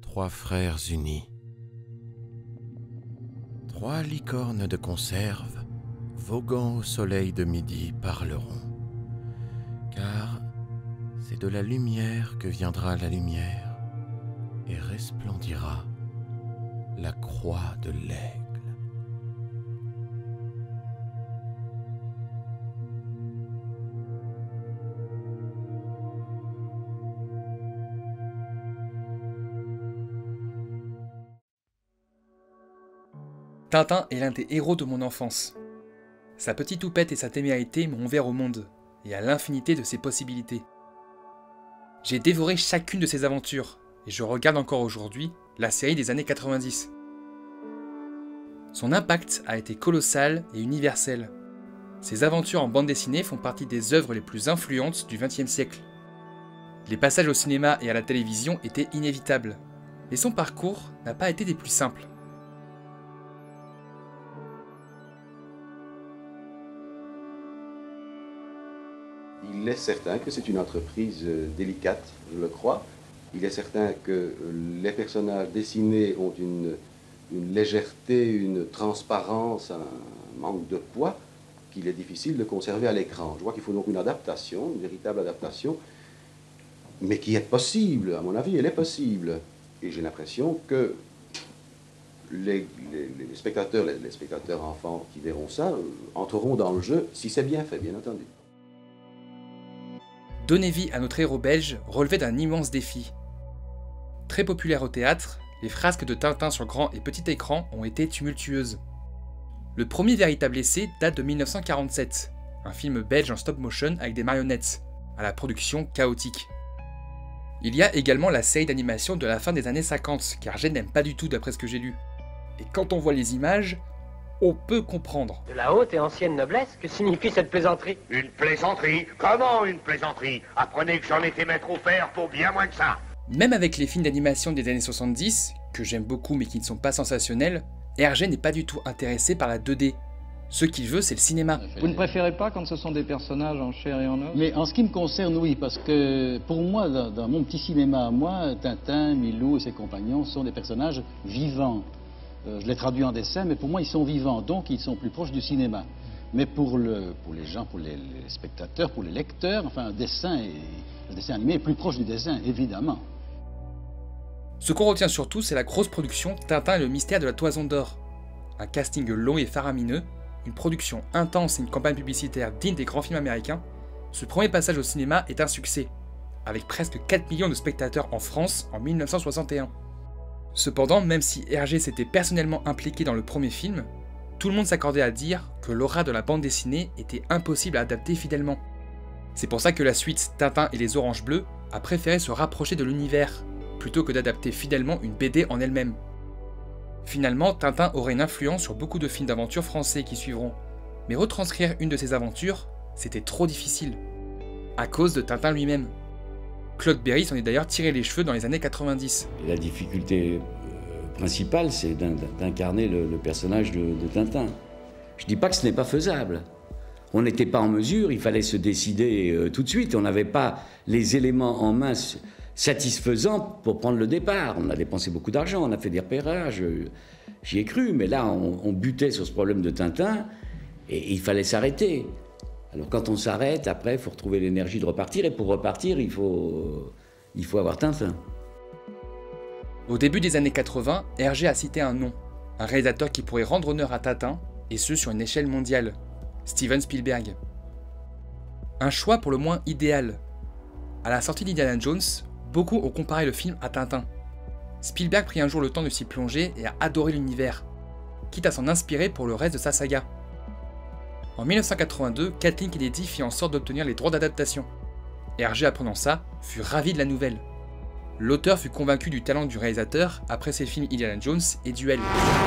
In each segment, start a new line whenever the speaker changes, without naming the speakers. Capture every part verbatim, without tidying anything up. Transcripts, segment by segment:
Trois frères unis. Trois licornes de conserve, voguant au soleil de midi, parleront. Car c'est de la lumière que viendra la lumière, et resplendira la croix de l'aigle.
Tintin est l'un des héros de mon enfance. Sa petite toupette et sa témérité m'ont ouvert au monde, et à l'infinité de ses possibilités. J'ai dévoré chacune de ses aventures, et je regarde encore aujourd'hui la série des années quatre-vingt-dix. Son impact a été colossal et universel. Ses aventures en bande dessinée font partie des œuvres les plus influentes du vingtième siècle. Les passages au cinéma et à la télévision étaient inévitables, mais son parcours n'a pas été des plus simples.
Il est certain que c'est une entreprise délicate, je le crois. Il est certain que les personnages dessinés ont une, une légèreté, une transparence, un manque de poids qu'il est difficile de conserver à l'écran. Je vois qu'il faut donc une adaptation, une véritable adaptation, mais qui est possible, à mon avis, elle est possible. Et j'ai l'impression que les, les, les spectateurs, les, les spectateurs enfants qui verront ça, entreront dans le jeu, si c'est bien fait, bien entendu.
Donner vie à notre héros belge relevait d'un immense défi. Très populaire au théâtre, les frasques de Tintin sur grand et petit écran ont été tumultueuses. Le premier véritable essai date de mille neuf cent quarante-sept, un film belge en stop motion avec des marionnettes, à la production chaotique. Il y a également la série d'animation de la fin des années cinquante, qu'Hergé n'aime pas du tout d'après ce que j'ai lu. Et quand on voit les images, on peut comprendre.
De la haute et ancienne noblesse, que signifie cette plaisanterie?
Une plaisanterie? Comment une plaisanterie? Apprenez que j'en étais maître au fer pour bien moins que ça.
Même avec les films d'animation des années soixante-dix, que j'aime beaucoup mais qui ne sont pas sensationnels, Hergé n'est pas du tout intéressé par la deux D. Ce qu'il veut, c'est le cinéma.
Vous ne préférez pas quand ce sont des personnages en chair et en os?
Mais en ce qui me concerne, oui, parce que pour moi, dans, dans mon petit cinéma à moi, Tintin, Milou et ses compagnons sont des personnages vivants. Euh, je les traduis en dessin, mais pour moi, ils sont vivants, donc ils sont plus proches du cinéma. Mais pour, le, pour les gens, pour les, les spectateurs, pour les lecteurs, enfin, un dessin, est, le dessin animé est plus proche du dessin, évidemment.
Ce qu'on retient surtout, c'est la grosse production Tintin et le mystère de la Toison d'Or. Un casting long et faramineux, une production intense et une campagne publicitaire digne des grands films américains, ce premier passage au cinéma est un succès, avec presque quatre millions de spectateurs en France en mille neuf cent soixante et un. Cependant, même si Hergé s'était personnellement impliqué dans le premier film, tout le monde s'accordait à dire que l'aura de la bande dessinée était impossible à adapter fidèlement. C'est pour ça que la suite Tintin et les Oranges Bleues a préféré se rapprocher de l'univers, plutôt que d'adapter fidèlement une B D en elle-même. Finalement, Tintin aurait une influence sur beaucoup de films d'aventure français qui suivront, mais retranscrire une de ces aventures, c'était trop difficile, à cause de Tintin lui-même. Claude Berry s'en est d'ailleurs tiré les cheveux dans les années quatre-vingt-dix.
La difficulté euh, principale, c'est d'incarner le, le personnage de, de Tintin. Je ne dis pas que ce n'est pas faisable. On n'était pas en mesure, il fallait se décider euh, tout de suite. On n'avait pas les éléments en main satisfaisants pour prendre le départ. On a dépensé beaucoup d'argent, on a fait des repérages, j'y ai cru. Mais là, on, on butait sur ce problème de Tintin et, et il fallait s'arrêter. Alors quand on s'arrête, après, il faut retrouver l'énergie de repartir. Et pour repartir, il faut, il faut avoir Tintin.
Au début des années quatre-vingts, Hergé a cité un nom. Un réalisateur qui pourrait rendre honneur à Tintin, et ce sur une échelle mondiale. Steven Spielberg. Un choix pour le moins idéal. À la sortie d'Indiana Jones, beaucoup ont comparé le film à Tintin. Spielberg prit un jour le temps de s'y plonger et a adoré l'univers, quitte à s'en inspirer pour le reste de sa saga. En mille neuf cent quatre-vingt-deux, Kathleen Kennedy fit en sorte d'obtenir les droits d'adaptation. Hergé, apprenant ça, fut ravi de la nouvelle. L'auteur fut convaincu du talent du réalisateur après ses films Indiana Jones et Duel.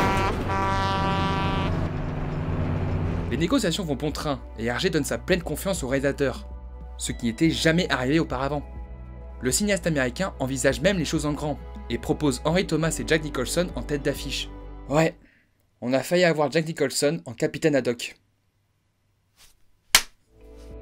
Les négociations vont bon train et Hergé donne sa pleine confiance au réalisateur, ce qui n'était jamais arrivé auparavant. Le cinéaste américain envisage même les choses en grand et propose Henry Thomas et Jack Nicholson en tête d'affiche. Ouais, on a failli avoir Jack Nicholson en capitaine Haddock.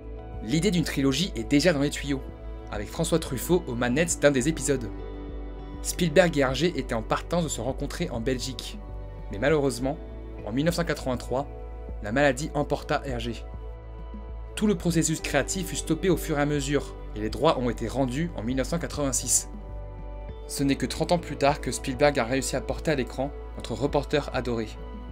L'idée d'une trilogie est déjà dans les tuyaux, avec François Truffaut aux manettes d'un des épisodes. Spielberg et Hergé étaient en partance de se rencontrer en Belgique. Mais malheureusement, en mille neuf cent quatre-vingt-trois, la maladie emporta Hergé. Tout le processus créatif fut stoppé au fur et à mesure, et les droits ont été rendus en mille neuf cent quatre-vingt-six. Ce n'est que trente ans plus tard que Spielberg a réussi à porter à l'écran notre reporter adoré.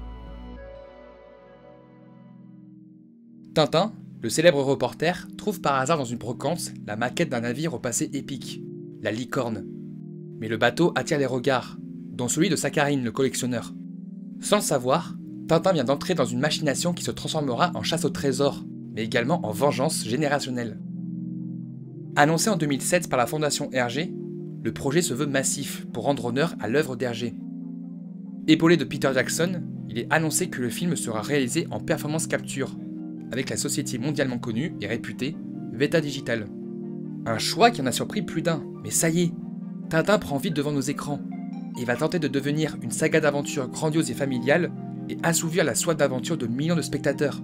Tintin, le célèbre reporter, trouve par hasard dans une brocante la maquette d'un navire au passé épique, la Licorne. Mais le bateau attire les regards, dont celui de Sakharine, le collectionneur. Sans le savoir, Tintin vient d'entrer dans une machination qui se transformera en chasse au trésor, mais également en vengeance générationnelle. Annoncé en deux mille sept par la fondation Hergé, le projet se veut massif pour rendre honneur à l'œuvre d'Hergé. Épaulé de Peter Jackson, il est annoncé que le film sera réalisé en performance capture, avec la société mondialement connue et réputée Weta Digital. Un choix qui en a surpris plus d'un, mais ça y est, Tintin prend vite devant nos écrans, et va tenter de devenir une saga d'aventure grandiose et familiale, et assouvir la soif d'aventure de millions de spectateurs.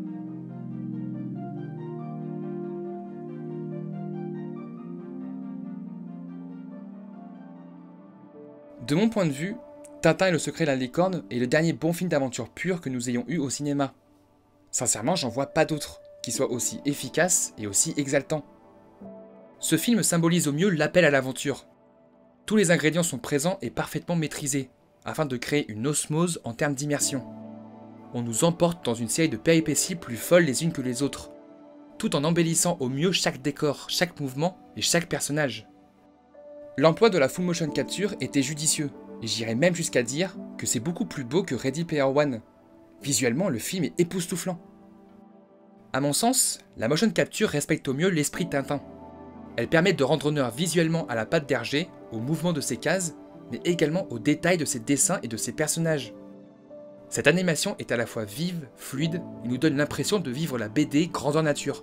De mon point de vue, Tintin et le secret de la licorne est le dernier bon film d'aventure pure que nous ayons eu au cinéma. Sincèrement, j'en vois pas d'autre qui soit aussi efficace et aussi exaltant. Ce film symbolise au mieux l'appel à l'aventure. Tous les ingrédients sont présents et parfaitement maîtrisés, afin de créer une osmose en termes d'immersion. On nous emporte dans une série de péripéties plus folles les unes que les autres, tout en embellissant au mieux chaque décor, chaque mouvement et chaque personnage. L'emploi de la full motion capture était judicieux, et j'irais même jusqu'à dire que c'est beaucoup plus beau que Ready Player One. Visuellement, le film est époustouflant. À mon sens, la motion capture respecte au mieux l'esprit Tintin. Elle permet de rendre honneur visuellement à la patte d'Hergé, au mouvement de ses cases, mais également aux détails de ses dessins et de ses personnages. Cette animation est à la fois vive, fluide, et nous donne l'impression de vivre la B D grandeur nature.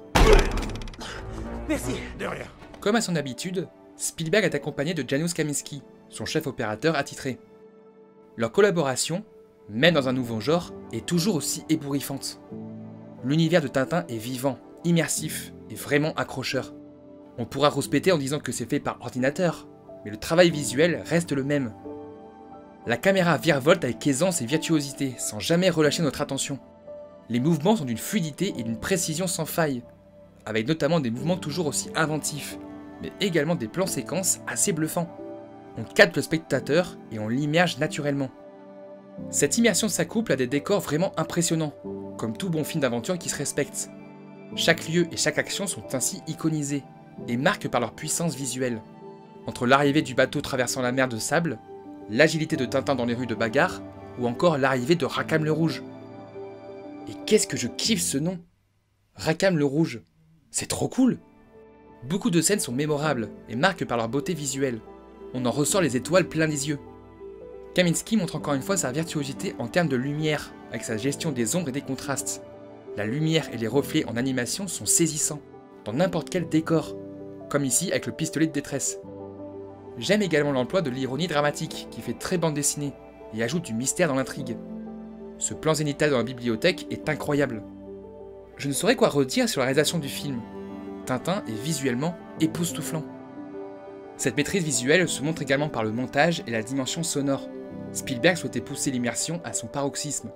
Merci, de rien.
Comme à son habitude, Spielberg est accompagné de Janusz Kaminski, son chef opérateur attitré. Leur collaboration, même dans un nouveau genre, est toujours aussi ébouriffante. L'univers de Tintin est vivant, immersif et vraiment accrocheur. On pourra rouspéter en disant que c'est fait par ordinateur, mais le travail visuel reste le même. La caméra virevolte avec aisance et virtuosité, sans jamais relâcher notre attention. Les mouvements sont d'une fluidité et d'une précision sans faille, avec notamment des mouvements toujours aussi inventifs, mais également des plans séquences assez bluffants. On capte le spectateur et on l'immerge naturellement. Cette immersion s'accouple à des décors vraiment impressionnants, comme tout bon film d'aventure qui se respecte. Chaque lieu et chaque action sont ainsi iconisés, et marquent par leur puissance visuelle. Entre l'arrivée du bateau traversant la mer de sable, l'agilité de Tintin dans les rues de bagarre, ou encore l'arrivée de Rackham le Rouge. Et qu'est-ce que je kiffe ce nom! Rackham le Rouge, c'est trop cool! Beaucoup de scènes sont mémorables et marquent par leur beauté visuelle. On en ressort les étoiles plein les yeux. Kaminski montre encore une fois sa virtuosité en termes de lumière, avec sa gestion des ombres et des contrastes. La lumière et les reflets en animation sont saisissants, dans n'importe quel décor, comme ici avec le pistolet de détresse. J'aime également l'emploi de l'ironie dramatique, qui fait très bande dessinée, et ajoute du mystère dans l'intrigue. Ce plan zénithal dans la bibliothèque est incroyable. Je ne saurais quoi redire sur la réalisation du film. Tintin est visuellement époustouflant. Cette maîtrise visuelle se montre également par le montage et la dimension sonore. Spielberg souhaitait pousser l'immersion à son paroxysme.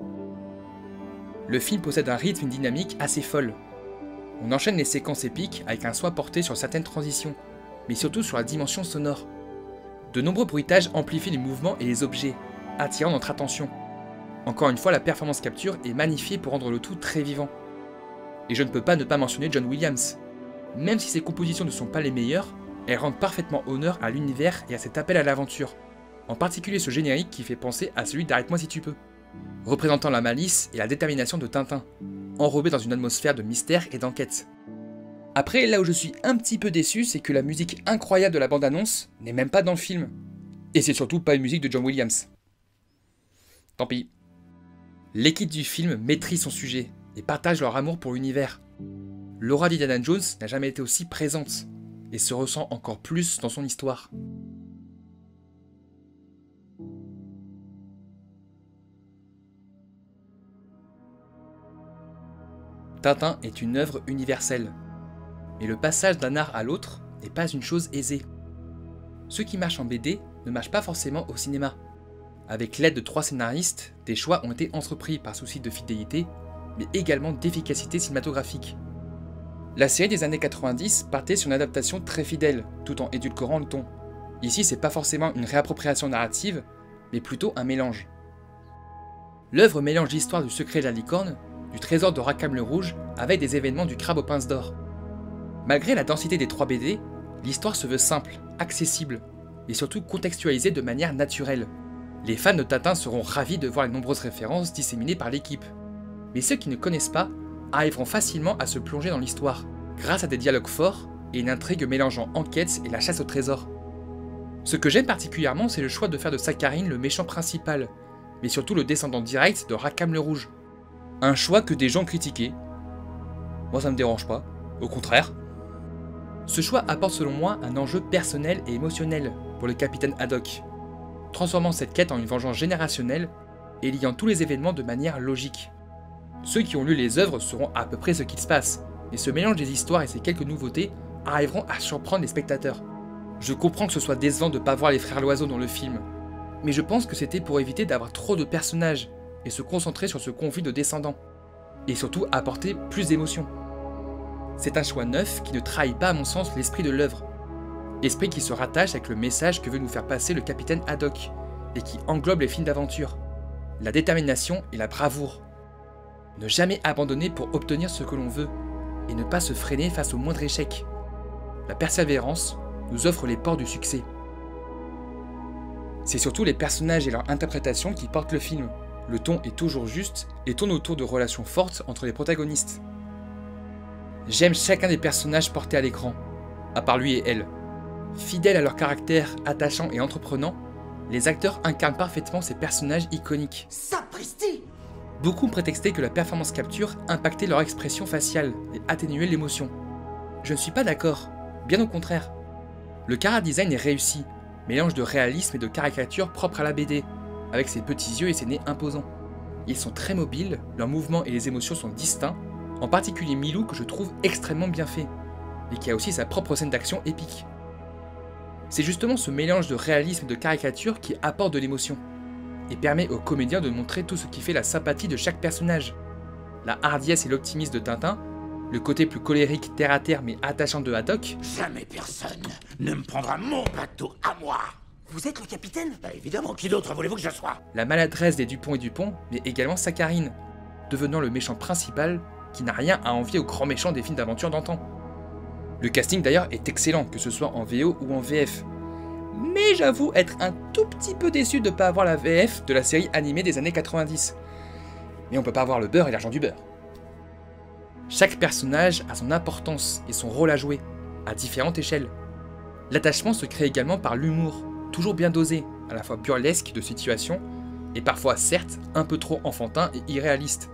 Le film possède un rythme et une dynamique assez folle. On enchaîne les séquences épiques avec un soin porté sur certaines transitions, mais surtout sur la dimension sonore. De nombreux bruitages amplifient les mouvements et les objets, attirant notre attention. Encore une fois, la performance capture est magnifiée pour rendre le tout très vivant. Et je ne peux pas ne pas mentionner John Williams. Même si ses compositions ne sont pas les meilleures, elles rendent parfaitement honneur à l'univers et à cet appel à l'aventure. En particulier ce générique qui fait penser à celui d'Arrête-moi si tu peux, représentant la malice et la détermination de Tintin, enrobé dans une atmosphère de mystère et d'enquête. Après, là où je suis un petit peu déçu, c'est que la musique incroyable de la bande-annonce n'est même pas dans le film. Et c'est surtout pas une musique de John Williams. Tant pis. L'équipe du film maîtrise son sujet et partage leur amour pour l'univers. L'aura d'Indiana Jones n'a jamais été aussi présente, et se ressent encore plus dans son histoire. Tintin est une œuvre universelle, mais le passage d'un art à l'autre n'est pas une chose aisée. Ceux qui marchent en B D ne marche pas forcément au cinéma. Avec l'aide de trois scénaristes, des choix ont été entrepris par souci de fidélité, mais également d'efficacité cinématographique. La série des années quatre-vingt-dix partait sur une adaptation très fidèle, tout en édulcorant le ton. Ici, c'est pas forcément une réappropriation narrative, mais plutôt un mélange. L'œuvre mélange l'histoire du secret de la licorne, du trésor de Rackham le Rouge, avec des événements du crabe aux pinces d'or. Malgré la densité des trois B D, l'histoire se veut simple, accessible, et surtout contextualisée de manière naturelle. Les fans de Tintin seront ravis de voir les nombreuses références disséminées par l'équipe. Mais ceux qui ne connaissent pas arriveront facilement à se plonger dans l'histoire, grâce à des dialogues forts et une intrigue mélangeant enquête et la chasse au trésor. Ce que j'aime particulièrement, c'est le choix de faire de Sakharine le méchant principal, mais surtout le descendant direct de Rackham le Rouge. Un choix que des gens critiquaient. Moi ça me dérange pas, au contraire. Ce choix apporte selon moi un enjeu personnel et émotionnel pour le capitaine Haddock, transformant cette quête en une vengeance générationnelle et liant tous les événements de manière logique. Ceux qui ont lu les œuvres sauront à peu près ce qu'il se passe, mais ce mélange des histoires et ces quelques nouveautés arriveront à surprendre les spectateurs. Je comprends que ce soit décevant de ne pas voir les frères Loiseau dans le film, mais je pense que c'était pour éviter d'avoir trop de personnages et se concentrer sur ce conflit de descendants, et surtout apporter plus d'émotion. C'est un choix neuf qui ne trahit pas à mon sens l'esprit de l'œuvre, esprit qui se rattache avec le message que veut nous faire passer le capitaine Haddock, et qui englobe les films d'aventure, la détermination et la bravoure. Ne jamais abandonner pour obtenir ce que l'on veut, et ne pas se freiner face au moindre échec. La persévérance nous offre les ports du succès. C'est surtout les personnages et leur interprétation qui portent le film. Le ton est toujours juste et tourne autour de relations fortes entre les protagonistes. J'aime chacun des personnages portés à l'écran, à part lui et elle. Fidèles à leur caractère attachant et entreprenant, les acteurs incarnent parfaitement ces personnages iconiques.
Sapristi!
Beaucoup prétextaient que la performance capture impactait leur expression faciale et atténuait l'émotion. Je ne suis pas d'accord, bien au contraire. Le chara-design est réussi, mélange de réalisme et de caricature propre à la B D, avec ses petits yeux et ses nez imposants. Ils sont très mobiles, leurs mouvements et les émotions sont distincts, en particulier Milou que je trouve extrêmement bien fait, et qui a aussi sa propre scène d'action épique. C'est justement ce mélange de réalisme et de caricature qui apporte de l'émotion, et permet aux comédiens de montrer tout ce qui fait la sympathie de chaque personnage. La hardiesse et l'optimisme de Tintin, le côté plus colérique, terre-à-terre mais attachant de Haddock.
Jamais personne ne me prendra mon bateau à moi. Vous êtes le capitaine? Bah évidemment, qui d'autre voulez-vous que je sois?
La maladresse des Dupont et Dupont, mais également Sakharine, devenant le méchant principal qui n'a rien à envier aux grands méchants des films d'aventure d'antan. Le casting d'ailleurs est excellent, que ce soit en V O ou en V F. Mais j'avoue être un tout petit peu déçu de ne pas avoir la V F de la série animée des années quatre-vingt-dix. Mais on peut pas avoir le beurre et l'argent du beurre. Chaque personnage a son importance et son rôle à jouer, à différentes échelles. L'attachement se crée également par l'humour, toujours bien dosé, à la fois burlesque de situation, et parfois certes un peu trop enfantin et irréaliste.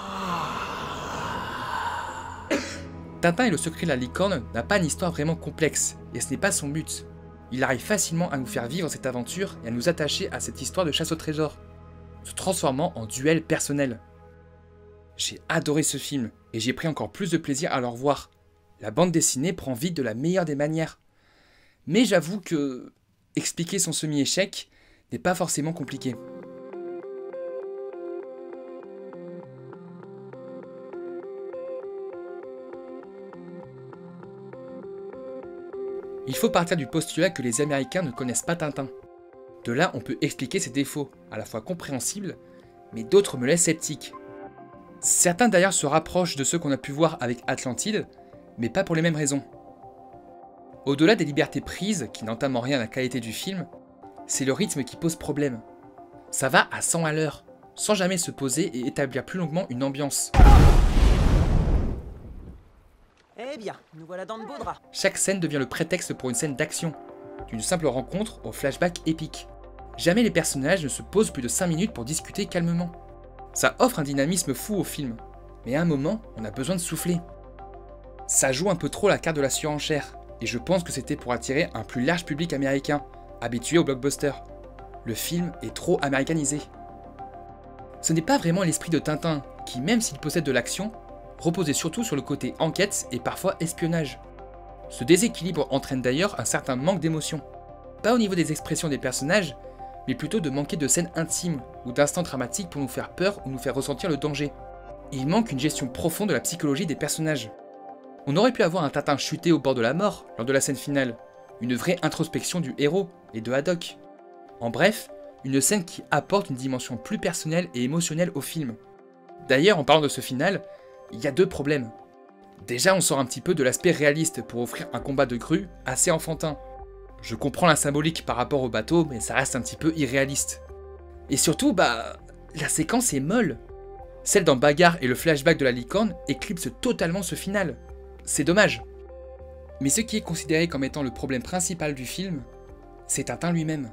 Tintin et le secret de la licorne n'a pas une histoire vraiment complexe, et ce n'est pas son but. Il arrive facilement à nous faire vivre cette aventure et à nous attacher à cette histoire de chasse au trésor, se transformant en duel personnel. J'ai adoré ce film, et j'ai pris encore plus de plaisir à le revoir. La bande dessinée prend vite de la meilleure des manières. Mais j'avoue que expliquer son semi-échec n'est pas forcément compliqué. Il faut partir du postulat que les Américains ne connaissent pas Tintin. De là, on peut expliquer ses défauts, à la fois compréhensibles, mais d'autres me laissent sceptique. Certains d'ailleurs se rapprochent de ceux qu'on a pu voir avec Atlantide, mais pas pour les mêmes raisons. Au-delà des libertés prises, qui n'entament rien à la qualité du film, c'est le rythme qui pose problème. Ça va à cent à l'heure, sans jamais se poser et établir plus longuement une ambiance.
Eh bien, nous voilà dans de beaux draps.
Chaque scène devient le prétexte pour une scène d'action, d'une simple rencontre au flashback épique. Jamais les personnages ne se posent plus de cinq minutes pour discuter calmement. Ça offre un dynamisme fou au film, mais à un moment, on a besoin de souffler. Ça joue un peu trop la carte de la surenchère, et je pense que c'était pour attirer un plus large public américain, habitué au blockbuster. Le film est trop américanisé. Ce n'est pas vraiment l'esprit de Tintin, qui même s'il possède de l'action, reposait surtout sur le côté enquête et parfois espionnage. Ce déséquilibre entraîne d'ailleurs un certain manque d'émotion. Pas au niveau des expressions des personnages, mais plutôt de manquer de scènes intimes ou d'instants dramatiques pour nous faire peur ou nous faire ressentir le danger. Il manque une gestion profonde de la psychologie des personnages. On aurait pu avoir un Tintin chuté au bord de la mort lors de la scène finale, une vraie introspection du héros et de Haddock. En bref, une scène qui apporte une dimension plus personnelle et émotionnelle au film. D'ailleurs, en parlant de ce final, il y a deux problèmes. Déjà, on sort un petit peu de l'aspect réaliste pour offrir un combat de grue assez enfantin. Je comprends la symbolique par rapport au bateau, mais ça reste un petit peu irréaliste. Et surtout, bah, la séquence est molle. Celle dans Bagarre et le flashback de la licorne éclipsent totalement ce final. C'est dommage. Mais ce qui est considéré comme étant le problème principal du film, c'est Tintin lui-même.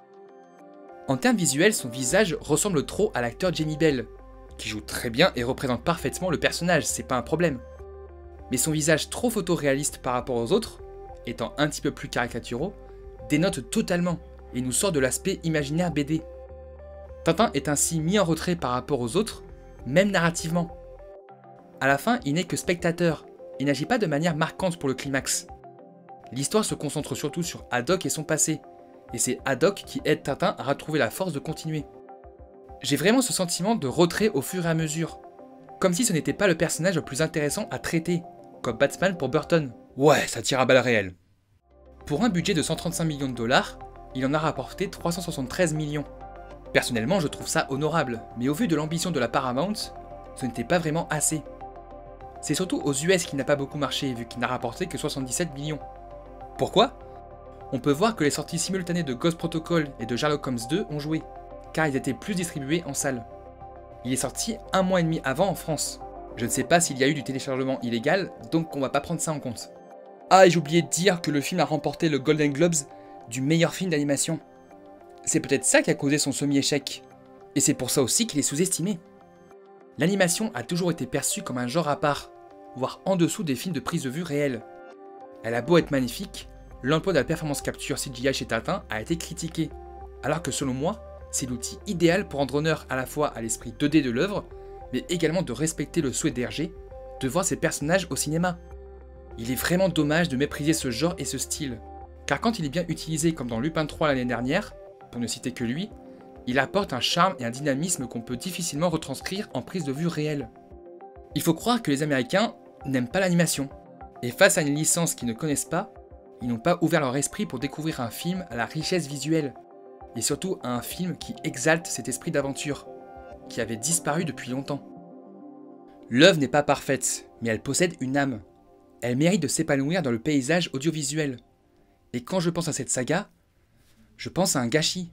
En termes visuels, son visage ressemble trop à l'acteur Jamie Bell, qui joue très bien et représente parfaitement le personnage, c'est pas un problème. Mais son visage trop photoréaliste par rapport aux autres, étant un petit peu plus caricaturaux, dénote totalement et nous sort de l'aspect imaginaire B D. Tintin est ainsi mis en retrait par rapport aux autres, même narrativement. À la fin, il n'est que spectateur, et n'agit pas de manière marquante pour le climax. L'histoire se concentre surtout sur Haddock et son passé, et c'est Haddock qui aide Tintin à retrouver la force de continuer. J'ai vraiment ce sentiment de retrait au fur et à mesure, comme si ce n'était pas le personnage le plus intéressant à traiter, comme Batman pour Burton. Ouais, ça tire à balles réelles. Pour un budget de cent trente-cinq millions de dollars, il en a rapporté trois cent soixante-treize millions. Personnellement, je trouve ça honorable, mais au vu de l'ambition de la Paramount, ce n'était pas vraiment assez. C'est surtout aux U S qu'il n'a pas beaucoup marché, vu qu'il n'a rapporté que soixante-dix-sept millions. Pourquoi ? On peut voir que les sorties simultanées de Ghost Protocol et de Sherlock Holmes deux ont joué, car ils étaient plus distribués en salle. Il est sorti un mois et demi avant en France. Je ne sais pas s'il y a eu du téléchargement illégal, donc on va pas prendre ça en compte. Ah, et j'ai oublié de dire que le film a remporté le Golden Globes du meilleur film d'animation. C'est peut-être ça qui a causé son semi-échec, et c'est pour ça aussi qu'il est sous-estimé. L'animation a toujours été perçue comme un genre à part, voire en dessous des films de prise de vue réels. Elle a beau être magnifique, l'emploi de la performance capture C G I chez Tintin a été critiqué, alors que selon moi, c'est l'outil idéal pour rendre honneur à la fois à l'esprit deux D de l'œuvre, mais également de respecter le souhait d'Hergé de voir ses personnages au cinéma. Il est vraiment dommage de mépriser ce genre et ce style, car quand il est bien utilisé comme dans Lupin trois l'année dernière, pour ne citer que lui, il apporte un charme et un dynamisme qu'on peut difficilement retranscrire en prise de vue réelle. Il faut croire que les Américains n'aiment pas l'animation, et face à une licence qu'ils ne connaissent pas, ils n'ont pas ouvert leur esprit pour découvrir un film à la richesse visuelle, et surtout à un film qui exalte cet esprit d'aventure, qui avait disparu depuis longtemps. L'œuvre n'est pas parfaite, mais elle possède une âme. Elle mérite de s'épanouir dans le paysage audiovisuel. Et quand je pense à cette saga, je pense à un gâchis.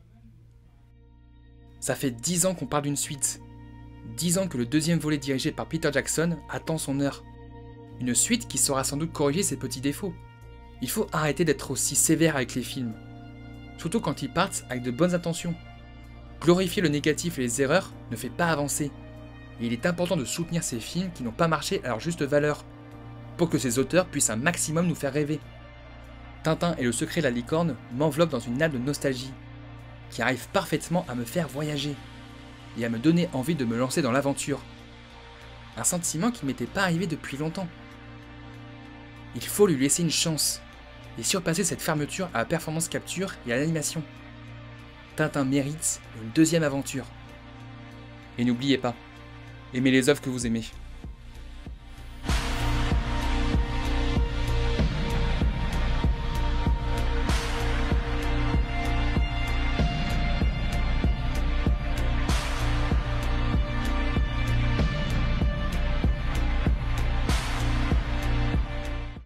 Ça fait dix ans qu'on parle d'une suite. dix ans que le deuxième volet dirigé par Peter Jackson attend son heure. Une suite qui saura sans doute corriger ses petits défauts. Il faut arrêter d'être aussi sévère avec les films. Surtout quand ils partent avec de bonnes intentions. Glorifier le négatif et les erreurs ne fait pas avancer. Et il est important de soutenir ces films qui n'ont pas marché à leur juste valeur, pour que ces auteurs puissent un maximum nous faire rêver. Tintin et le secret de la licorne m'enveloppent dans une nappe de nostalgie, qui arrive parfaitement à me faire voyager, et à me donner envie de me lancer dans l'aventure. Un sentiment qui m'était pas arrivé depuis longtemps. Il faut lui laisser une chance, et surpasser cette fermeture à la performance capture et à l'animation. Tintin mérite une deuxième aventure. Et n'oubliez pas, aimez les œuvres que vous aimez.